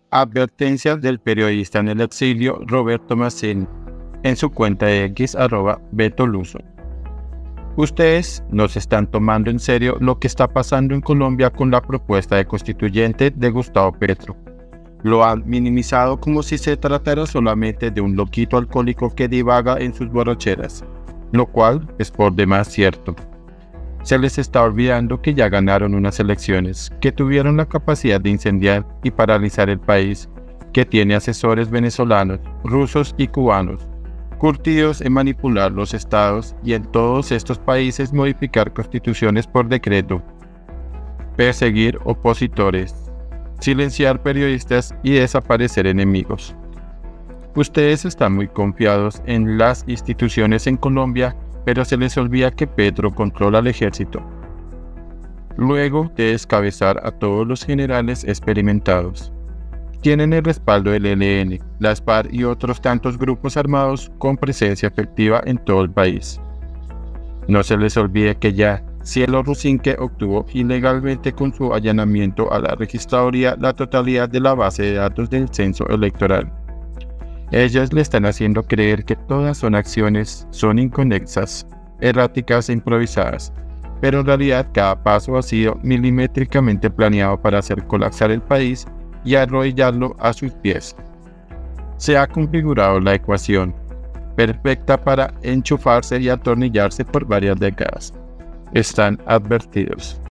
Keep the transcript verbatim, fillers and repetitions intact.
Advertencia del periodista en el exilio Roberto Mazzini en su cuenta de X arroba Betoluso. Ustedes no se están tomando en serio lo que está pasando en Colombia con la propuesta de constituyente de Gustavo Petro. Lo han minimizado como si se tratara solamente de un loquito alcohólico que divaga en sus borracheras, lo cual es por demás cierto. Se les está olvidando que ya ganaron unas elecciones, que tuvieron la capacidad de incendiar y paralizar el país, que tiene asesores venezolanos, rusos y cubanos, curtidos en manipular los estados y en todos estos países modificar constituciones por decreto, perseguir opositores, silenciar periodistas y desaparecer enemigos. Ustedes están muy confiados en las instituciones en Colombia, pero se les olvida que Petro controla el ejército, luego de descabezar a todos los generales experimentados. Tienen el respaldo del E L N, las FARC y otros tantos grupos armados con presencia efectiva en todo el país. No se les olvide que ya Cielo Rusinque obtuvo ilegalmente con su allanamiento a la registraduría la totalidad de la base de datos del censo electoral. Ellas le están haciendo creer que todas son acciones, son inconexas, erráticas e improvisadas, pero en realidad cada paso ha sido milimétricamente planeado para hacer colapsar el país y arrodillarlo a sus pies. Se ha configurado la ecuación, perfecta para enchufarse y atornillarse por varias décadas. Están advertidos.